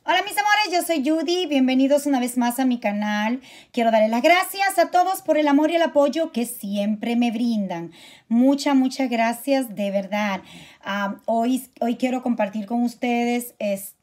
Hola mis amores, yo soy Judy, bienvenidos una vez más a mi canal. Quiero darles las gracias a todos por el amor y el apoyo que siempre me brindan. Muchas gracias de verdad. Hoy quiero compartir con ustedes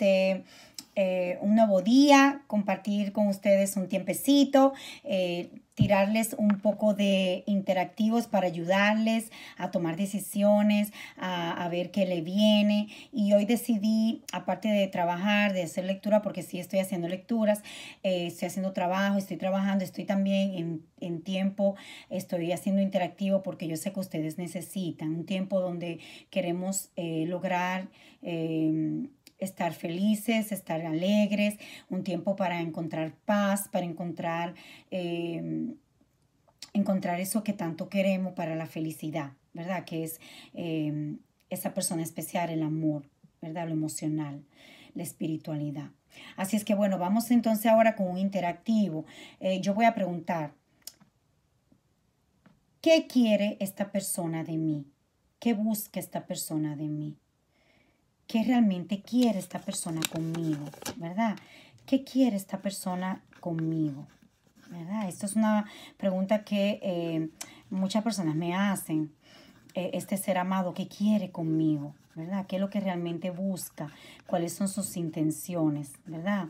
un nuevo día, compartir con ustedes un tiempecito, tirarles un poco de interactivos para ayudarles a tomar decisiones, a ver qué le viene. Y hoy decidí, aparte de trabajar, de hacer lectura, porque sí estoy haciendo lecturas, estoy haciendo trabajo, estoy trabajando, estoy también en tiempo, estoy haciendo interactivo porque yo sé que ustedes necesitan un tiempo donde queremos lograr estar felices, estar alegres, un tiempo para encontrar paz, para encontrar eso que tanto queremos para la felicidad, ¿verdad? Que es esa persona especial, el amor, ¿verdad? Lo emocional, la espiritualidad. Así es que bueno, vamos entonces ahora con un interactivo. Yo voy a preguntar, ¿qué quiere esta persona de mí? ¿Qué busca esta persona de mí? ¿Qué realmente quiere esta persona conmigo? ¿Verdad? ¿Qué quiere esta persona conmigo? ¿Verdad? Esto es una pregunta que muchas personas me hacen. Este ser amado, ¿qué quiere conmigo? ¿Verdad? ¿Qué es lo que realmente busca? ¿Cuáles son sus intenciones? ¿Verdad?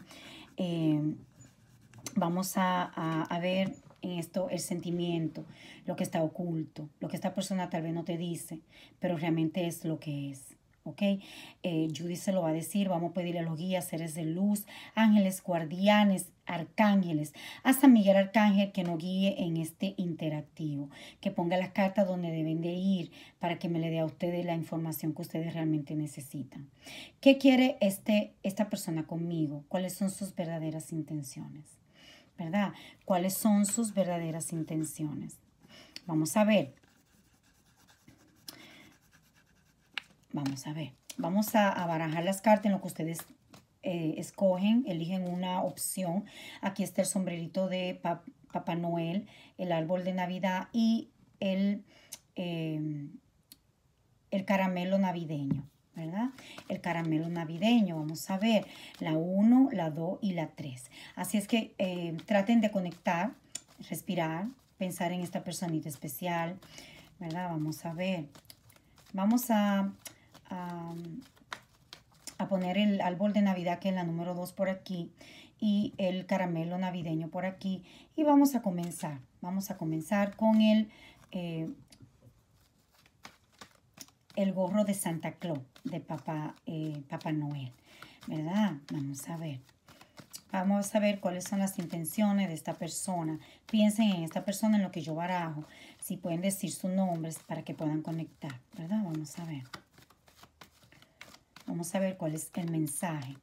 Vamos a ver en esto el sentimiento, lo que está oculto, lo que esta persona tal vez no te dice, pero realmente es lo que es. ¿Ok? Judy se lo va a decir, vamos a pedirle a los guías, seres de luz, ángeles, guardianes, arcángeles, a San Miguel Arcángel que nos guíe en este interactivo, que ponga las cartas donde deben de ir para que me le dé a ustedes la información que ustedes realmente necesitan. ¿Qué quiere esta persona conmigo? ¿Cuáles son sus verdaderas intenciones? ¿Verdad? ¿Cuáles son sus verdaderas intenciones? Vamos a ver. Vamos a barajar las cartas en lo que ustedes escogen, eligen una opción. Aquí está el sombrerito de Papá Noel, el árbol de Navidad y el caramelo navideño, ¿verdad? El caramelo navideño, vamos a ver, la 1, la 2 y la 3. Así es que traten de conectar, respirar, pensar en esta personita especial, ¿verdad? Vamos a ver. Vamos a poner el árbol de Navidad, que es la número 2 por aquí, y el caramelo navideño por aquí. Y vamos a comenzar. Vamos a comenzar con el gorro de Santa Claus, de Papá Noel, ¿verdad? Vamos a ver. Vamos a ver cuáles son las intenciones de esta persona. Piensen en esta persona en lo que yo barajo. Si pueden decir sus nombres para que puedan conectar, ¿verdad? Vamos a ver. Vamos a ver cuál es el mensaje.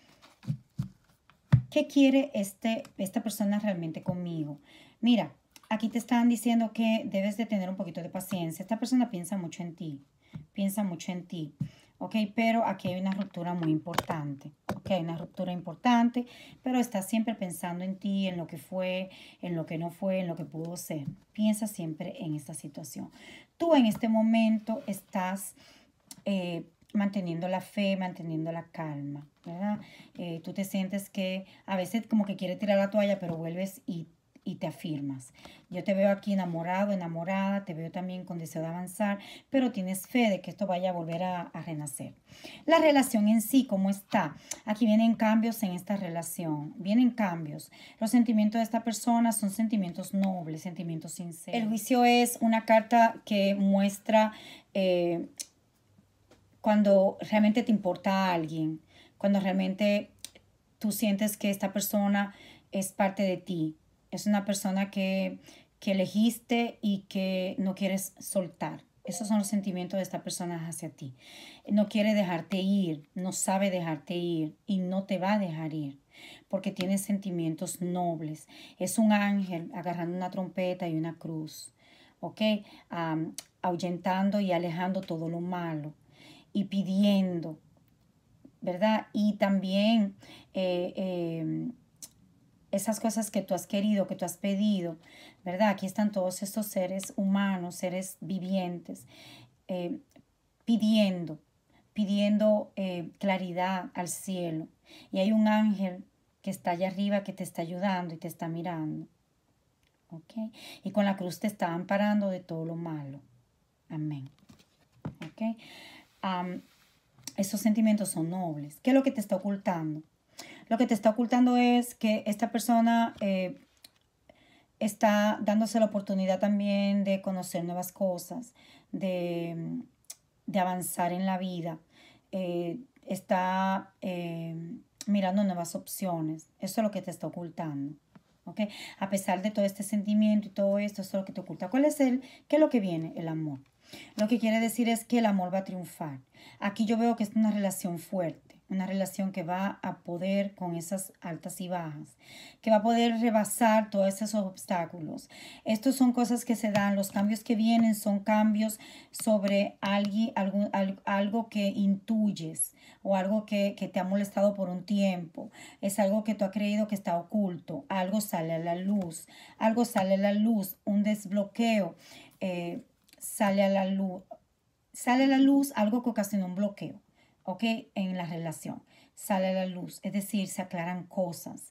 ¿Qué quiere esta persona realmente conmigo? Mira, aquí te están diciendo que debes de tener un poquito de paciencia. Esta persona piensa mucho en ti. Piensa mucho en ti. ¿Ok? Pero aquí hay una ruptura muy importante. ¿Ok? Hay una ruptura importante, pero está siempre pensando en ti, en lo que fue, en lo que no fue, en lo que pudo ser. Piensa siempre en esta situación. Tú en este momento estás manteniendo la fe, manteniendo la calma, ¿verdad? Tú te sientes que a veces como que quieres tirar la toalla, pero vuelves y te afirmas. Yo te veo aquí enamorado, enamorada, te veo también con deseo de avanzar, pero tienes fe de que esto vaya a volver a renacer. La relación en sí, ¿cómo está? Aquí vienen cambios en esta relación, vienen cambios. Los sentimientos de esta persona son sentimientos nobles, sentimientos sinceros. El juicio es una carta que muestra cuando realmente te importa a alguien, cuando realmente tú sientes que esta persona es parte de ti. Es una persona que elegiste y que no quieres soltar. Esos son los sentimientos de esta persona hacia ti. No quiere dejarte ir, no sabe dejarte ir y no te va a dejar ir porque tiene sentimientos nobles. Es un ángel agarrando una trompeta y una cruz, ¿ok? Ahuyentando y alejando todo lo malo y pidiendo, ¿verdad? Y también esas cosas que tú has querido, que tú has pedido, ¿verdad? Aquí están todos estos seres humanos, seres vivientes, pidiendo pidiendo claridad al cielo. Y hay un ángel que está allá arriba que te está ayudando y te está mirando. ¿Ok? Y con la cruz te está amparando de todo lo malo. Amén. ¿Ok? Esos sentimientos son nobles. ¿Qué es lo que te está ocultando? Lo que te está ocultando es que esta persona está dándose la oportunidad también de conocer nuevas cosas, de avanzar en la vida. Está mirando nuevas opciones. Eso es lo que te está ocultando. ¿Okay? A pesar de todo este sentimiento y todo esto, eso es lo que te oculta. ¿Qué es lo que viene? El amor. Lo que quiere decir es que el amor va a triunfar. Aquí yo veo que es una relación fuerte, una relación que va a poder con esas altas y bajas, que va a poder rebasar todos esos obstáculos. Estos son cosas que se dan, los cambios que vienen son cambios sobre algo que intuyes o algo que te ha molestado por un tiempo. Es algo que tú has creído que está oculto, algo sale a la luz, un desbloqueo. Sale a la luz algo que ocasiona un bloqueo, ¿ok? En la relación. Sale a la luz, es decir, se aclaran cosas.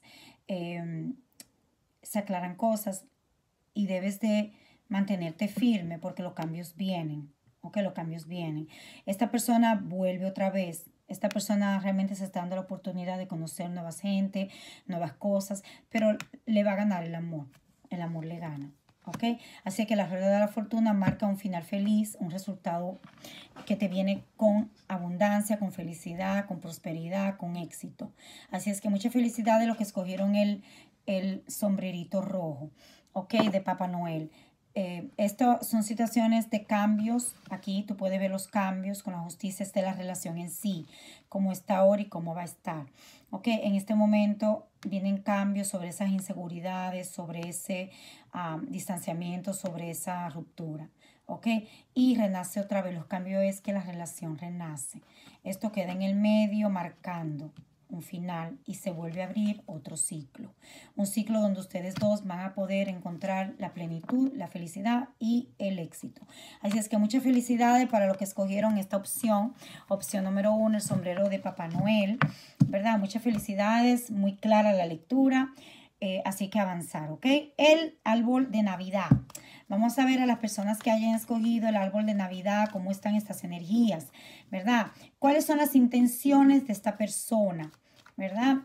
Y debes de mantenerte firme porque los cambios vienen, ¿ok? Los cambios vienen. Esta persona vuelve otra vez. Esta persona realmente se está dando la oportunidad de conocer nuevas gente, nuevas cosas, pero le va a ganar el amor. El amor le gana. ¿Ok? Así que la rueda de la fortuna marca un final feliz, un resultado que te viene con abundancia, con felicidad, con prosperidad, con éxito. Así es que mucha felicidad de los que escogieron el sombrerito rojo, ¿ok? De Papá Noel. Esto son situaciones de cambios. Aquí tú puedes ver los cambios con la justicia de la relación en sí, cómo está ahora y cómo va a estar. ¿Ok? En este momento vienen cambios sobre esas inseguridades, sobre ese distanciamiento, sobre esa ruptura. ¿Ok? Y renace otra vez. Los cambios es que la relación renace. Esto queda en el medio marcando un final y se vuelve a abrir otro ciclo. Un ciclo donde ustedes dos van a poder encontrar la plenitud, la felicidad y el éxito. Así es que muchas felicidades para los que escogieron esta opción. Opción número 1, el sombrero de Papá Noel. ¿Verdad? Muchas felicidades, muy clara la lectura. Así que avanzar, ¿ok? El árbol de Navidad. Vamos a ver a las personas que hayan escogido el árbol de Navidad, cómo están estas energías, ¿verdad? ¿Cuáles son las intenciones de esta persona, ¿verdad?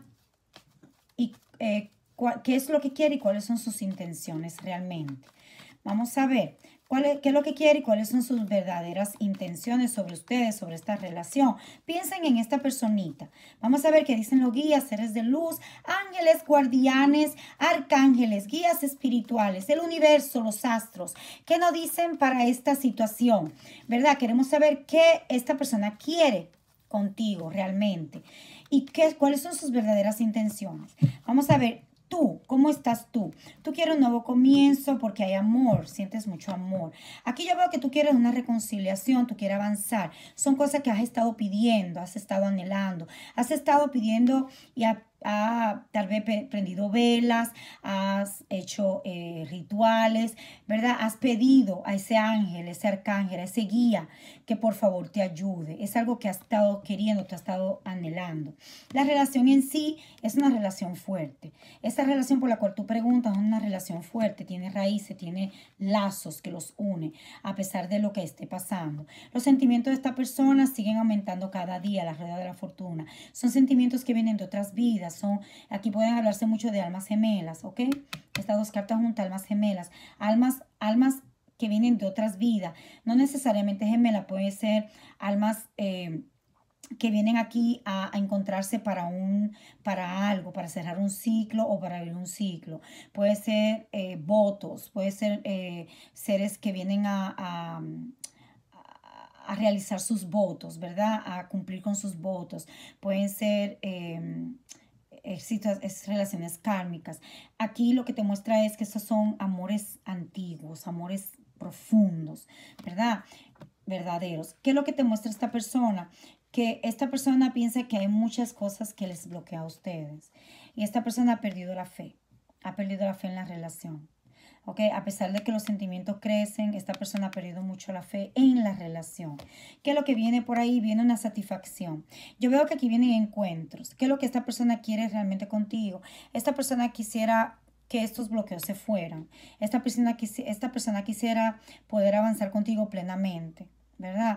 Y qué es lo que quiere y cuáles son sus intenciones realmente. Vamos a ver qué es lo que quiere y cuáles son sus verdaderas intenciones sobre ustedes, sobre esta relación. Piensen en esta personita. Vamos a ver qué dicen los guías, seres de luz, ángeles, guardianes, arcángeles, guías espirituales, el universo, los astros. ¿Qué nos dicen para esta situación? ¿Verdad? Queremos saber qué esta persona quiere contigo realmente y cuáles son sus verdaderas intenciones. Vamos a ver. Tú, ¿cómo estás tú? Tú quieres un nuevo comienzo porque hay amor, sientes mucho amor. Aquí yo veo que tú quieres una reconciliación, tú quieres avanzar. Son cosas que has estado pidiendo, has estado anhelando, has estado pidiendo y tal vez prendido velas, has hecho rituales, ¿verdad? Has pedido a ese ángel, ese arcángel, a ese guía que por favor te ayude. Es algo que has estado queriendo, te has estado anhelando. La relación en sí es una relación fuerte. Esa relación por la cual tú preguntas es una relación fuerte, tiene raíces, tiene lazos que los une a pesar de lo que esté pasando. Los sentimientos de esta persona siguen aumentando cada día, la rueda de la fortuna. Son sentimientos que vienen de otras vidas. Aquí pueden hablarse mucho de almas gemelas, ¿ok? Estas dos cartas juntas, almas gemelas. Almas que vienen de otras vidas. No necesariamente gemelas, pueden ser almas que vienen aquí a encontrarse para algo, para cerrar un ciclo o para abrir un ciclo. Puede ser votos, puede ser seres que vienen a realizar sus votos, ¿verdad? A cumplir con sus votos. Pueden ser relaciones kármicas. Aquí lo que te muestra es que estos son amores antiguos, amores profundos, ¿verdad? Verdaderos. ¿Qué es lo que te muestra esta persona? Que esta persona piensa que hay muchas cosas que les bloquea a ustedes. Y esta persona ha perdido la fe en la relación. ¿ok? A pesar de que los sentimientos crecen, esta persona ha perdido mucho la fe en la relación. ¿Qué es lo que viene por ahí? Viene una satisfacción. Yo veo que aquí vienen encuentros. ¿Qué es lo que esta persona quiere realmente contigo? Esta persona quisiera que estos bloqueos se fueran. Esta persona quisiera poder avanzar contigo plenamente, ¿verdad?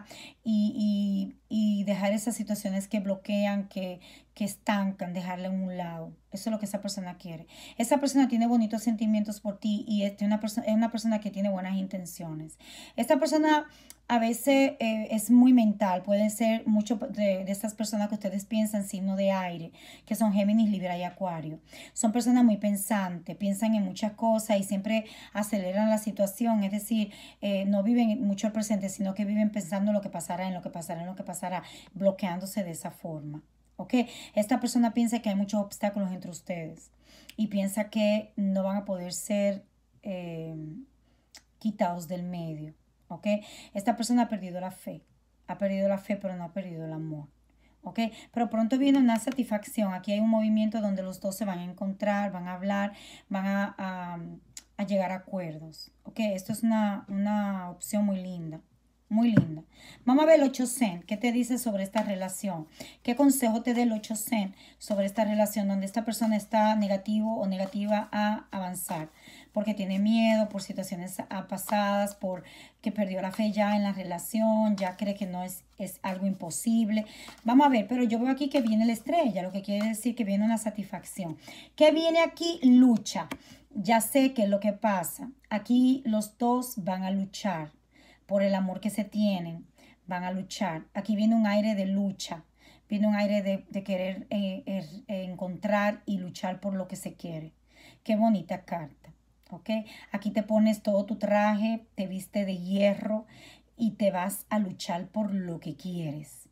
Y dejar esas situaciones que bloquean, que estancan, dejarla en un lado. Eso es lo que esa persona quiere. Esa persona tiene bonitos sentimientos por ti y es una persona que tiene buenas intenciones. Esta persona a veces es muy mental. Puede ser mucho de estas personas que ustedes piensan, signo de aire, que son Géminis, Libra y Acuario. Son personas muy pensantes, piensan en muchas cosas y siempre aceleran la situación. Es decir, no viven mucho el presente, sino que viven pensando en lo que pasará, en lo que pasará, en lo que pasará, bloqueándose de esa forma. ¿Ok? Esta persona piensa que hay muchos obstáculos entre ustedes y piensa que no van a poder ser quitados del medio. ¿Ok? Esta persona ha perdido la fe. Ha perdido la fe, pero no ha perdido el amor. ¿Ok? Pero pronto viene una satisfacción. Aquí hay un movimiento donde los dos se van a encontrar, van a hablar, van a llegar a acuerdos. ¿Ok? Esto es una opción muy linda. Muy linda. Vamos a ver el 8 Zen. ¿Qué te dice sobre esta relación? ¿Qué consejo te da el 8 Zen sobre esta relación donde esta persona está negativo o negativa a avanzar? Porque tiene miedo por situaciones pasadas, por que perdió la fe ya en la relación, ya cree que no es algo imposible. Vamos a ver, pero yo veo aquí que viene la estrella, lo que quiere decir que viene una satisfacción. ¿Qué viene aquí? Lucha. Ya sé qué es lo que pasa. Aquí los dos van a luchar. Por el amor que se tienen, van a luchar. Aquí viene un aire de lucha, viene un aire de querer encontrar y luchar por lo que se quiere. Qué bonita carta, ¿ok? Aquí te pones todo tu traje, te viste de hierro y te vas a luchar por lo que quieres,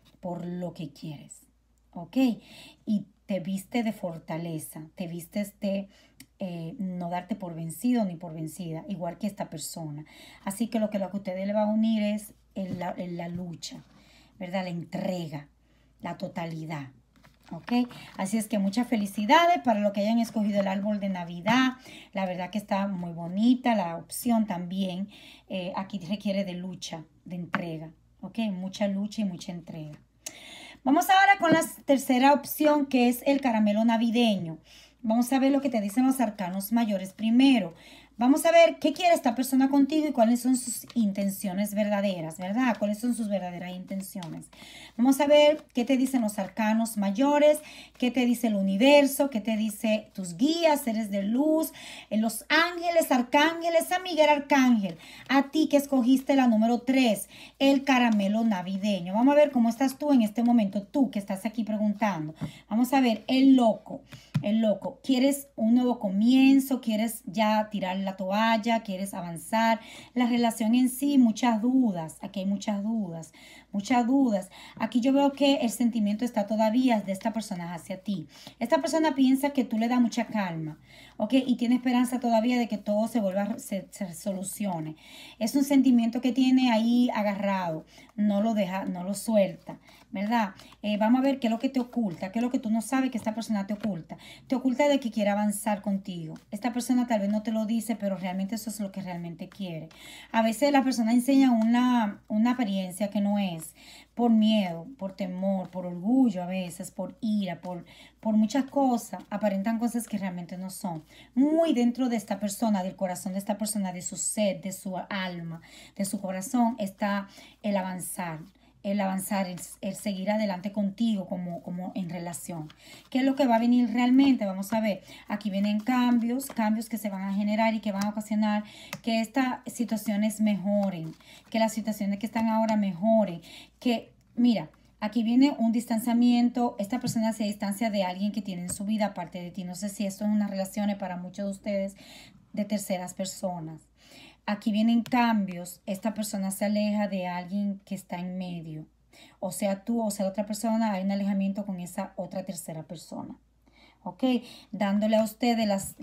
¿ok? Y te viste de fortaleza, te vistes de no darte por vencido ni por vencida, igual que esta persona. Así que lo que a ustedes le va a unir es la lucha, ¿verdad? La entrega, la totalidad. ¿Ok? Así es que muchas felicidades para los que hayan escogido el árbol de Navidad. La verdad que está muy bonita. La opción también aquí requiere de lucha, de entrega. ¿Ok? Mucha lucha y mucha entrega. Vamos ahora con la tercera opción, que es el caramelo navideño. Vamos a ver lo que te dicen los arcanos mayores primero. Vamos a ver qué quiere esta persona contigo y cuáles son sus intenciones verdaderas, ¿verdad? ¿Cuáles son sus verdaderas intenciones? Vamos a ver qué te dicen los arcanos mayores, qué te dice el universo, qué te dice tus guías, seres de luz, los ángeles, arcángeles, San Miguel Arcángel. A ti que escogiste la número 3, el caramelo navideño. Vamos a ver cómo estás tú en este momento, tú que estás aquí preguntando. Vamos a ver, el loco. El loco, ¿quieres un nuevo comienzo? ¿Quieres ya tirar la toalla? ¿Quieres avanzar? La relación en sí, muchas dudas. Aquí hay muchas dudas, muchas dudas. Aquí yo veo que el sentimiento está todavía de esta persona hacia ti. Esta persona piensa que tú le das mucha calma, ¿ok? Y tiene esperanza todavía de que todo se solucione. Es un sentimiento que tiene ahí agarrado, no lo deja, no lo suelta, ¿verdad? Vamos a ver qué es lo que te oculta, qué es lo que tú no sabes que esta persona te oculta. Te oculta de que quiere avanzar contigo. Esta persona tal vez no te lo dice, pero realmente eso es lo que realmente quiere. A veces la persona enseña una apariencia que no es, por miedo, por temor, por orgullo a veces, por ira, por muchas cosas. Aparentan cosas que realmente no son. Muy dentro de esta persona, del corazón de esta persona, de su sed, de su alma, de su corazón, está el avanzar, el seguir adelante contigo como en relación. ¿Qué es lo que va a venir realmente? Vamos a ver, aquí vienen cambios que se van a generar y que van a ocasionar que estas situaciones mejoren, que las situaciones que están ahora mejoren, que, mira, aquí viene un distanciamiento, esta persona se distancia de alguien que tiene en su vida aparte de ti. No sé si esto es unas relaciones para muchos de ustedes de terceras personas. Aquí vienen cambios, esta persona se aleja de alguien que está en medio. O sea, tú o sea otra persona, hay un alejamiento con esa otra tercera persona. ¿Ok? Dándole a ustedes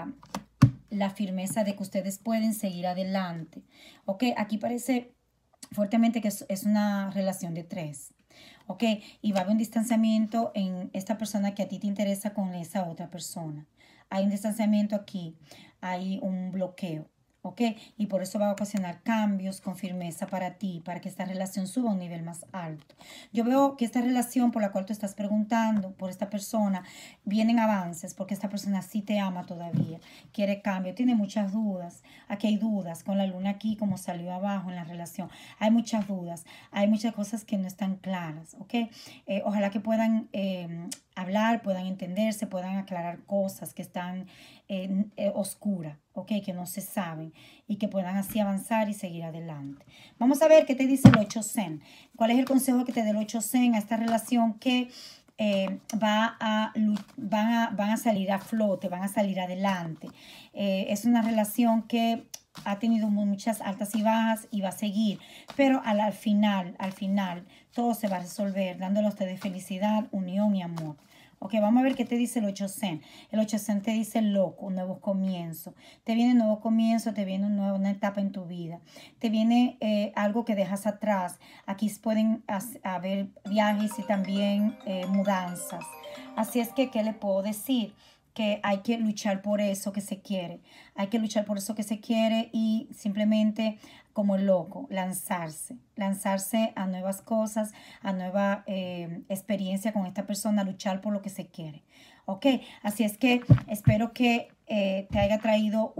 la firmeza de que ustedes pueden seguir adelante. ¿Ok? Aquí parece fuertemente que es una relación de 3. ¿Ok? Y va a haber un distanciamiento en esta persona que a ti te interesa con esa otra persona. hay un distanciamiento aquí, hay un bloqueo. ¿Ok? Y por eso va a ocasionar cambios con firmeza para ti, para que esta relación suba a un nivel más alto. Yo veo que esta relación por la cual tú estás preguntando, por esta persona, vienen avances, porque esta persona sí te ama todavía, quiere cambio, tiene muchas dudas. Aquí hay dudas, con la luna aquí como salió abajo en la relación, hay muchas dudas, hay muchas cosas que no están claras, ¿ok? Ojalá que puedan hablar, puedan entenderse, puedan aclarar cosas que están oscuras, ¿ok? Que no se saben y que puedan así avanzar y seguir adelante. Vamos a ver qué te dice el 8 Zen. ¿Cuál es el consejo que te da el 8 Zen a esta relación que van a salir a flote, van a salir adelante? Es una relación que ha tenido muchas altas y bajas y va a seguir, pero al final, todo se va a resolver dándole a ustedes felicidad, unión y amor. Ok, vamos a ver qué te dice el 8 Zen. El 8 Zen te dice loco, un nuevo comienzo. Te viene un nuevo comienzo, te viene una etapa en tu vida. Te viene algo que dejas atrás. Aquí pueden haber viajes y también mudanzas. Así es que, ¿qué le puedo decir? Que hay que luchar por eso que se quiere. Hay que luchar por eso que se quiere y simplemente como el loco, lanzarse a nuevas cosas, a nueva experiencia con esta persona, luchar por lo que se quiere. Ok, así es que espero que te haya traído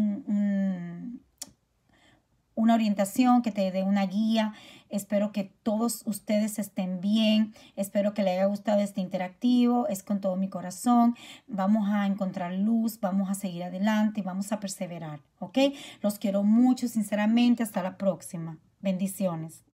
una orientación, que te dé una guía. Espero que todos ustedes estén bien. Espero que les haya gustado este interactivo. Es con todo mi corazón. Vamos a encontrar luz, vamos a seguir adelante y vamos a perseverar. ¿Ok? Los quiero mucho, sinceramente. Hasta la próxima. Bendiciones.